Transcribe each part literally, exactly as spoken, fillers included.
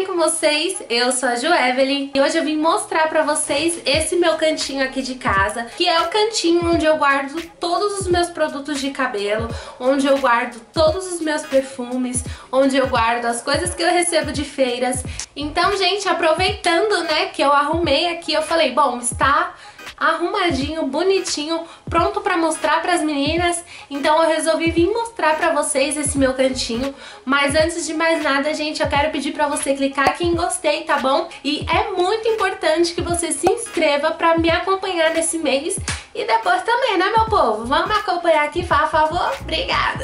bem com vocês? Eu sou a Joevelyn e hoje eu vim mostrar pra vocês esse meu cantinho aqui de casa, que é o cantinho onde eu guardo todos os meus produtos de cabelo, onde eu guardo todos os meus perfumes, onde eu guardo as coisas que eu recebo de feiras. Então, gente, aproveitando, né, que eu arrumei aqui, eu falei, bom, está arrumadinho, bonitinho, pronto pra mostrar pras meninas. Então eu resolvi vir mostrar pra vocês esse meu cantinho. Mas antes de mais nada, gente, eu quero pedir pra você clicar aqui em gostei, tá bom? E é muito importante que você se inscreva pra me acompanhar nesse mês. E depois também, né, meu povo? Vamos me acompanhar aqui, por favor? Obrigada!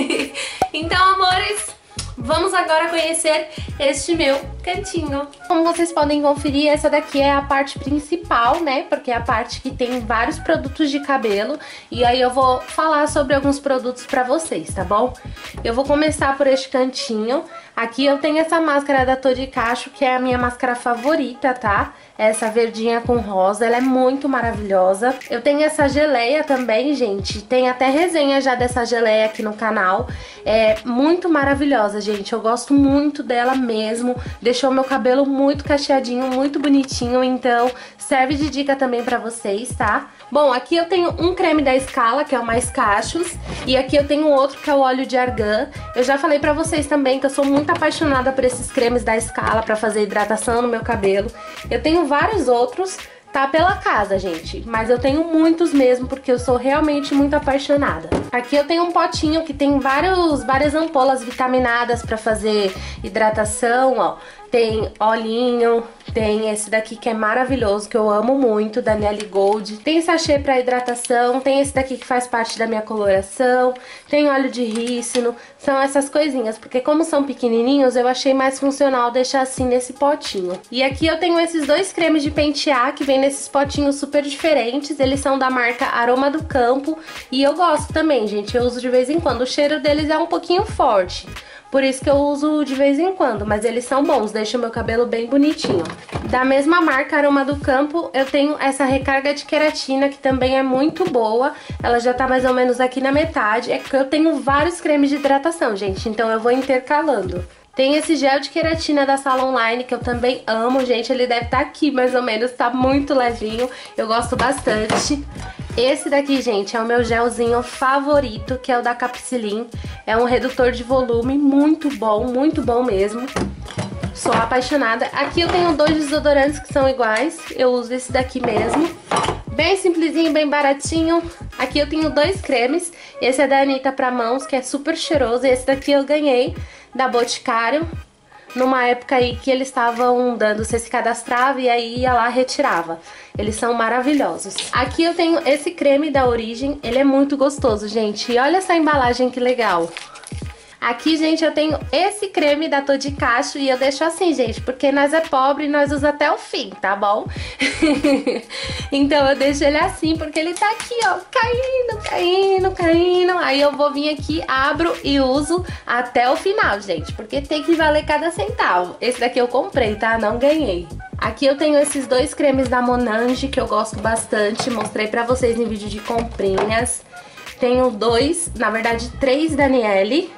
Então, amores, vamos agora conhecer este meu cantinho. Como vocês podem conferir, essa daqui é a parte principal, né? Porque é a parte que tem vários produtos de cabelo. E aí eu vou falar sobre alguns produtos pra vocês, tá bom? Eu vou começar por este cantinho. Aqui eu tenho essa máscara da Todicacho, que é a minha máscara favorita, tá? Essa verdinha com rosa, ela é muito maravilhosa. Eu tenho essa geleia também, gente. Tem até resenha já dessa geleia aqui no canal. É muito maravilhosa, gente. Eu gosto muito dela mesmo. Deixou meu cabelo muito cacheadinho, muito bonitinho. Então, serve de dica também pra vocês, tá? Bom, aqui eu tenho um creme da Scala, que é o Mais Cachos. E aqui eu tenho outro, que é o óleo de argan. Eu já falei pra vocês também que eu sou muito apaixonada por esses cremes da Scala pra fazer hidratação no meu cabelo. Eu tenho vários outros, tá pela casa, gente, mas eu tenho muitos mesmo, porque eu sou realmente muito apaixonada. Aqui eu tenho um potinho que tem vários, várias ampolas vitaminadas pra fazer hidratação, ó. Tem olhinho, tem esse daqui que é maravilhoso, que eu amo muito, da Nelly Gold. Tem sachê pra hidratação, tem esse daqui que faz parte da minha coloração, tem óleo de rícino, são essas coisinhas, porque como são pequenininhos, eu achei mais funcional deixar assim nesse potinho. E aqui eu tenho esses dois cremes de pentear, que vem nesses potinhos super diferentes, eles são da marca Aroma do Campo, e eu gosto também, gente, eu uso de vez em quando. O cheiro deles é um pouquinho forte, por isso que eu uso de vez em quando, mas eles são bons, deixam meu cabelo bem bonitinho. Da mesma marca Aroma do Campo, eu tenho essa recarga de queratina, que também é muito boa. Ela já tá mais ou menos aqui na metade. É que eu tenho vários cremes de hidratação, gente, então eu vou intercalando. Tem esse gel de queratina da Salon Line, que eu também amo, gente. Ele deve estar aqui, mais ou menos, tá muito levinho. Eu gosto bastante. Esse daqui, gente, é o meu gelzinho favorito, que é o da Capsilin. É um redutor de volume muito bom, muito bom mesmo. Sou apaixonada. Aqui eu tenho dois desodorantes que são iguais. Eu uso esse daqui mesmo. Bem simplesinho, bem baratinho. Aqui eu tenho dois cremes. Esse é da Anitta pra mãos, que é super cheiroso. E esse daqui eu ganhei da Boticário, numa época aí que eles estavam dando, você se cadastrava e aí ia lá retirava. Eles são maravilhosos. Aqui eu tenho esse creme da Origem, ele é muito gostoso, gente. E olha essa embalagem que legal. Aqui, gente, eu tenho esse creme da Todicacho e eu deixo assim, gente, porque nós é pobre e nós usa até o fim, tá bom? Então eu deixo ele assim, porque ele tá aqui, ó, caindo, caindo, caindo. Aí eu vou vir aqui, abro e uso até o final, gente, porque tem que valer cada centavo. Esse daqui eu comprei, tá? Não ganhei. Aqui eu tenho esses dois cremes da Monange, que eu gosto bastante, mostrei pra vocês em vídeo de comprinhas. Tenho dois, na verdade três da Nelly,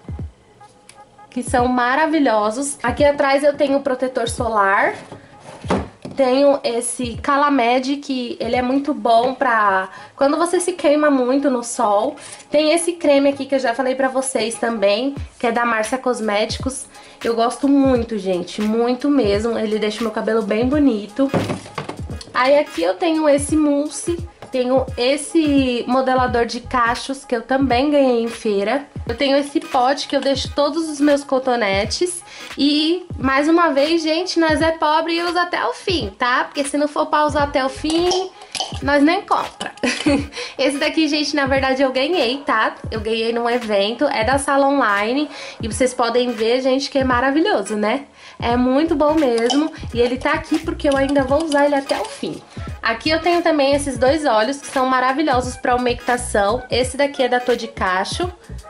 que são maravilhosos. Aqui atrás eu tenho o protetor solar. Tenho esse Calamed, que ele é muito bom pra quando você se queima muito no sol. Tem esse creme aqui que eu já falei pra vocês também, que é da Márcia Cosméticos. Eu gosto muito, gente, muito mesmo. Ele deixa o meu cabelo bem bonito. Aí aqui eu tenho esse mousse. Tenho esse modelador de cachos, que eu também ganhei em feira. Eu tenho esse pote que eu deixo todos os meus cotonetes. E, mais uma vez, gente, nós é pobre e usa até o fim, tá? Porque se não for pra usar até o fim, nós nem compra. Esse daqui, gente, na verdade eu ganhei, tá? Eu ganhei num evento, é da Salon Line. E vocês podem ver, gente, que é maravilhoso, né? É muito bom mesmo. E ele tá aqui porque eu ainda vou usar ele até o fim. Aqui eu tenho também esses dois óleos que são maravilhosos para umectação. Esse daqui é da Todicacho.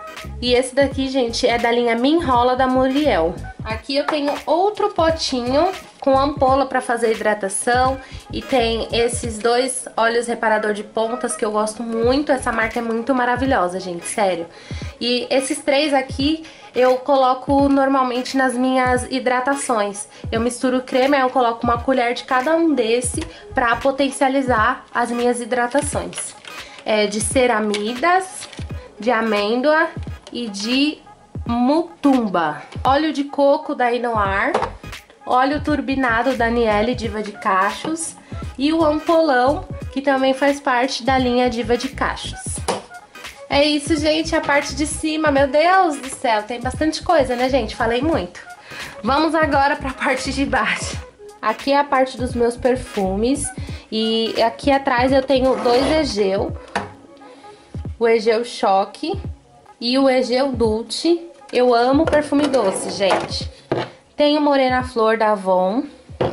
E esse daqui, gente, é da linha Me Enrola da Muriel. Aqui eu tenho outro potinho com ampola pra fazer hidratação. E tem esses dois óleos reparador de pontas que eu gosto muito. Essa marca é muito maravilhosa, gente, sério. E esses três aqui eu coloco normalmente nas minhas hidratações. Eu misturo o creme, aí eu coloco uma colher de cada um desse pra potencializar as minhas hidratações. É de ceramidas, de amêndoa e de mutumba. Óleo de coco da Inoar, óleo turbinado da Niele Diva de Cachos e o ampolão, que também faz parte da linha Diva de Cachos. É isso, gente, a parte de cima, meu Deus do céu, tem bastante coisa, né, gente? Falei muito. Vamos agora para a parte de baixo. Aqui é a parte dos meus perfumes e aqui atrás eu tenho dois Egeu, o Egeu Choque e o Egeu Dulce. Eu amo perfume doce, gente. Tenho Morena Flor da Avon.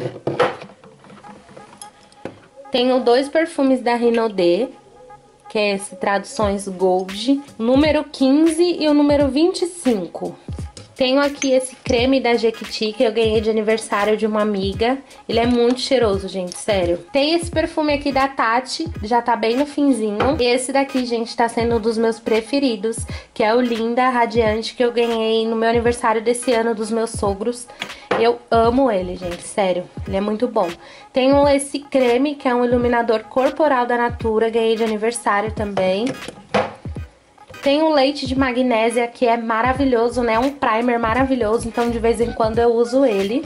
Tenho dois perfumes da Rinodê, que é esse Traduções Gold, número quinze e o número vinte e cinco. Tenho aqui esse creme da Jequiti, que eu ganhei de aniversário de uma amiga. Ele é muito cheiroso, gente, sério. Tem esse perfume aqui da Tati, já tá bem no finzinho. Esse daqui, gente, tá sendo um dos meus preferidos, que é o Linda Radiante, que eu ganhei no meu aniversário desse ano dos meus sogros. Eu amo ele, gente, sério, ele é muito bom. Tenho esse creme, que é um iluminador corporal da Natura, ganhei de aniversário também. Tem o leite de magnésia, que é maravilhoso, né? Um primer maravilhoso, então de vez em quando eu uso ele.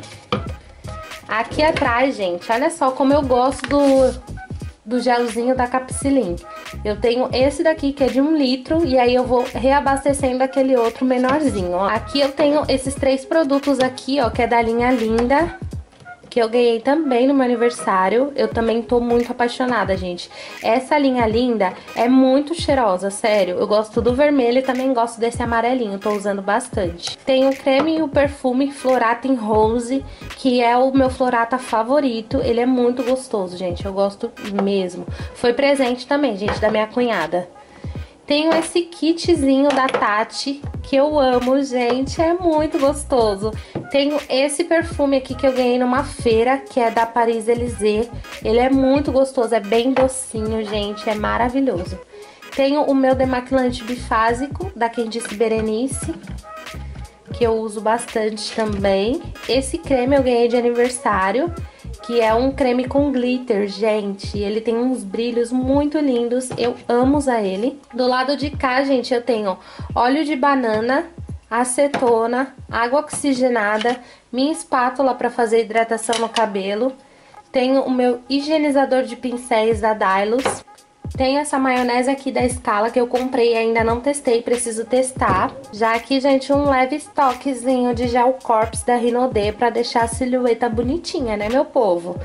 Aqui atrás, gente, olha só como eu gosto do, do gelzinho da Capsilin. Eu tenho esse daqui, que é de um litro, e aí eu vou reabastecendo aquele outro menorzinho, ó. Aqui eu tenho esses três produtos aqui, ó, que é da linha Linda, que eu ganhei também no meu aniversário. Eu também tô muito apaixonada, gente. Essa linha Linda é muito cheirosa, sério. Eu gosto do vermelho e também gosto desse amarelinho, tô usando bastante. Tem o creme e o perfume Florata em Rose, que é o meu Florata favorito. Ele é muito gostoso, gente, eu gosto mesmo. Foi presente também, gente, da minha cunhada. Tenho esse kitzinho da Tati, que eu amo, gente, é muito gostoso. Tenho esse perfume aqui que eu ganhei numa feira, que é da Paris Élysée. Ele é muito gostoso, é bem docinho, gente, é maravilhoso. Tenho o meu demaquilante bifásico, da Quem Disse Berenice, que eu uso bastante também. Esse creme eu ganhei de aniversário, que é um creme com glitter, gente. Ele tem uns brilhos muito lindos, eu amo usar ele. Do lado de cá, gente, eu tenho óleo de banana, acetona, água oxigenada, minha espátula para fazer hidratação no cabelo. Tenho o meu higienizador de pincéis da Dylos. Tem essa maionese aqui da Scala que eu comprei e ainda não testei, preciso testar. Já aqui, gente, um leve estoquezinho de gel corpse da Rinodê pra deixar a silhueta bonitinha, né, meu povo?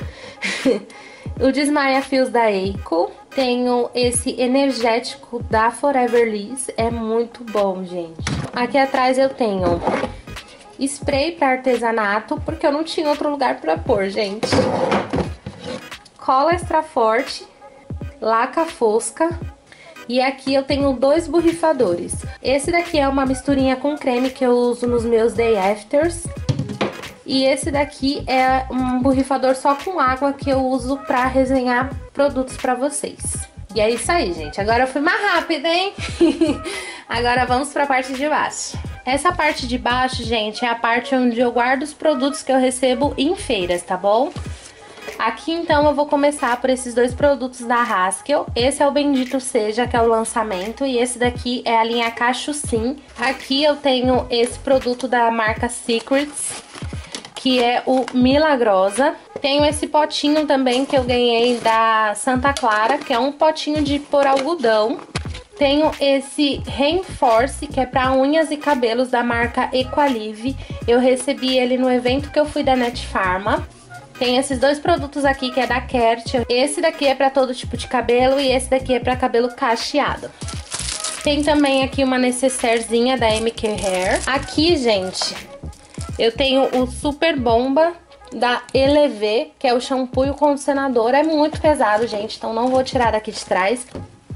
O Desmaia Fios da Eiko. Tenho esse energético da Forever Liss, é muito bom, gente. Aqui atrás eu tenho spray pra artesanato, porque eu não tinha outro lugar pra pôr, gente. Cola extra forte, laca fosca, e aqui eu tenho dois borrifadores. Esse daqui é uma misturinha com creme que eu uso nos meus day afters, e esse daqui é um borrifador só com água que eu uso pra resenhar produtos pra vocês. E é isso aí, gente, agora eu fui mais rápida, hein? Agora vamos pra parte de baixo. Essa parte de baixo, gente, é a parte onde eu guardo os produtos que eu recebo em feiras, tá bom? Aqui, então, eu vou começar por esses dois produtos da Haskell. Esse é o Bendito Seja, que é o lançamento, e esse daqui é a linha Cachucim. Aqui eu tenho esse produto da marca Secrets, que é o Milagrosa. Tenho esse potinho também que eu ganhei da Santa Clara, que é um potinho de pôr algodão. Tenho esse Reinforce, que é para unhas e cabelos da marca Equalive. Eu recebi ele no evento que eu fui da Netfarma. Tem esses dois produtos aqui que é da Kert. Esse daqui é pra todo tipo de cabelo e esse daqui é pra cabelo cacheado. Tem também aqui uma necessairezinha da M K Hair. Aqui, gente, eu tenho o Super Bomba da Elevê, que é o shampoo e o condicionador. É muito pesado, gente, então não vou tirar daqui de trás.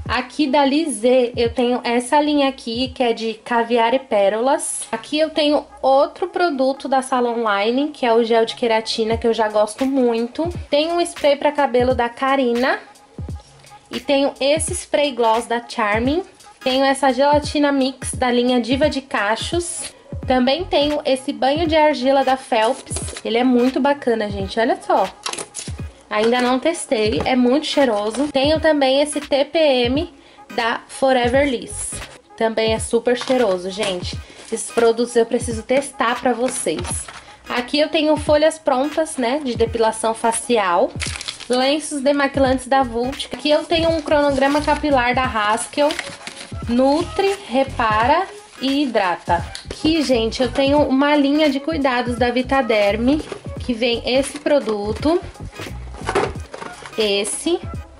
Aqui da Lisée eu tenho essa linha aqui, que é de caviar e pérolas. Aqui eu tenho outro produto da Salon Line, que é o gel de queratina, que eu já gosto muito. Tem um spray para cabelo da Carina. E tenho esse spray gloss da Charming. Tenho essa gelatina mix da linha Diva de Cachos. Também tenho esse banho de argila da Phelps. Ele é muito bacana, gente, olha só. Ainda não testei, é muito cheiroso. Tenho também esse T P M da Forever Liss. Também é super cheiroso, gente. Esses produtos eu preciso testar pra vocês. Aqui eu tenho folhas prontas, né, de depilação facial. Lenços demaquilantes da Vult. Aqui eu tenho um cronograma capilar da Haskell. Nutre, repara e hidrata. Aqui, gente, eu tenho uma linha de cuidados da Vitaderm, que vem esse produto. Esse,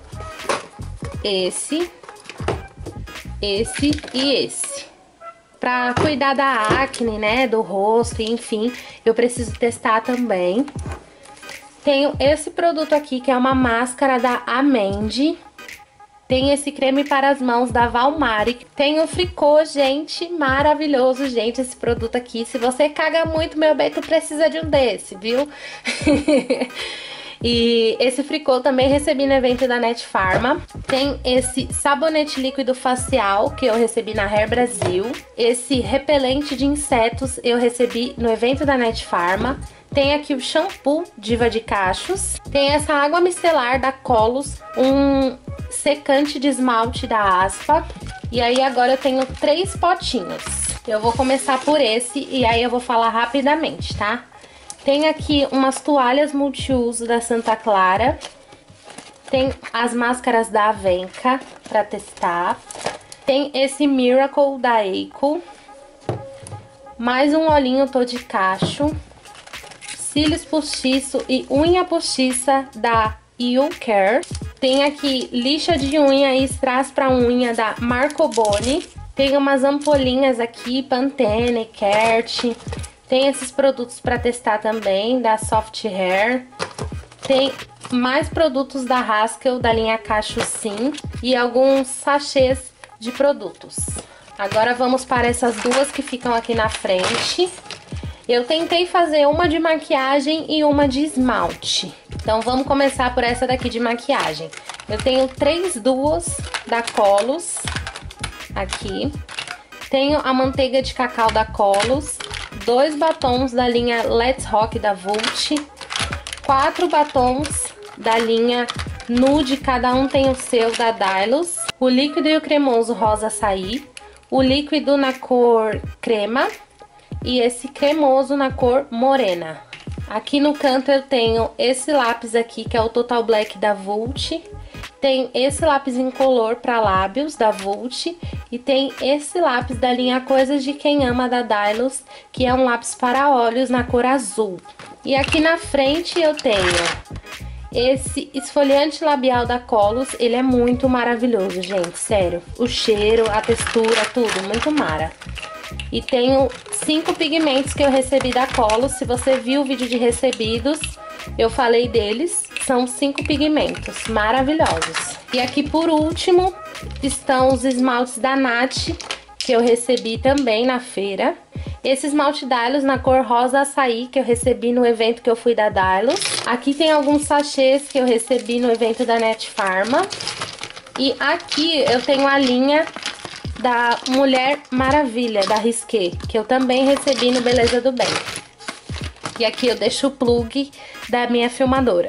esse, esse e esse. Pra cuidar da acne, né, do rosto, enfim, eu preciso testar também. Tenho esse produto aqui, que é uma máscara da Amendi. Tem esse creme para as mãos da Valmari. Tem o Fricô, gente, maravilhoso, gente, esse produto aqui. Se você caga muito, meu bem, tu precisa de um desse, viu? E esse Fricô também recebi no evento da Net Pharma. Tem esse sabonete líquido facial que eu recebi na Hair Brasil. Esse repelente de insetos eu recebi no evento da Net Pharma. Tem aqui o shampoo Diva de Cachos. Tem essa água micelar da Colos, um secante de esmalte da Aspa. E aí agora eu tenho três potinhos. Eu vou começar por esse e aí eu vou falar rapidamente, tá? Tem aqui umas toalhas multiuso da Santa Clara. Tem as máscaras da Avenca pra testar. Tem esse Miracle da Eiko. Mais um olhinho tô de cacho. Cílios postiço e unha postiça da You Care. Tem aqui lixa de unha e strass pra unha da Marco Boni. Tem umas ampolinhas aqui, Pantene, Kert. Tem esses produtos para testar também, da Soft Hair. Tem mais produtos da Haskell, da linha Cacho Sim. E alguns sachês de produtos. Agora vamos para essas duas que ficam aqui na frente. Eu tentei fazer uma de maquiagem e uma de esmalte. Então vamos começar por essa daqui de maquiagem. Eu tenho três duas da Colos. Aqui. Tenho a manteiga de cacau da Colos. Dois batons da linha Let's Rock da Vult, quatro batons da linha Nude, cada um tem o seu, da Dylos, o líquido e o cremoso rosa açaí, o líquido na cor crema e esse cremoso na cor morena. Aqui no canto eu tenho esse lápis aqui, que é o Total Black da Vult. Tem esse lápis incolor para lábios da Vult. E tem esse lápis da linha Coisas de Quem Ama da Dylos, que é um lápis para olhos na cor azul. E aqui na frente eu tenho esse esfoliante labial da Colos. Ele é muito maravilhoso, gente, sério. O cheiro, a textura, tudo, muito mara. E tenho cinco pigmentos que eu recebi da Colos. Se você viu o vídeo de recebidos, eu falei deles. São cinco pigmentos maravilhosos. E aqui por último estão os esmaltes da Nath, que eu recebi também na feira. Esse esmalte Dylos na cor rosa açaí, que eu recebi no evento que eu fui da Dylos. Aqui tem alguns sachês que eu recebi no evento da Net Pharma. E aqui eu tenho a linha da Mulher Maravilha, da Risqué, que eu também recebi no Beleza do Bem. E aqui eu deixo o plug da minha filmadora.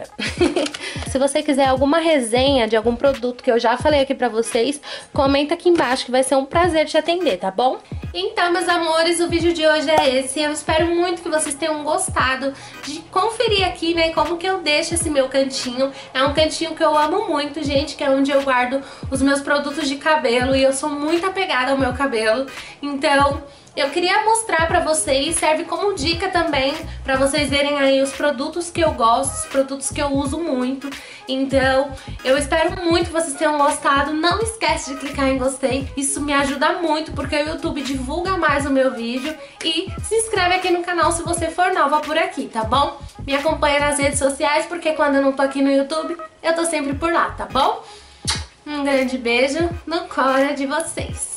Se você quiser alguma resenha de algum produto que eu já falei aqui pra vocês, comenta aqui embaixo que vai ser um prazer te atender, tá bom? Então, meus amores, o vídeo de hoje é esse. Eu espero muito que vocês tenham gostado de conferir aqui, né, como que eu deixo esse meu cantinho. É um cantinho que eu amo muito, gente, que é onde eu guardo os meus produtos de cabelo e eu sou muito apegada ao meu cabelo. Então, eu queria mostrar pra vocês, serve como dica também, pra vocês verem aí os produtos que eu gosto, os produtos que eu uso muito. Então, eu espero muito que vocês tenham gostado. Não esquece de clicar em gostei, isso me ajuda muito, porque o YouTube divulga mais o meu vídeo. E se inscreve aqui no canal se você for nova por aqui, tá bom? Me acompanha nas redes sociais, porque quando eu não tô aqui no YouTube, eu tô sempre por lá, tá bom? Um grande beijo no colo de vocês.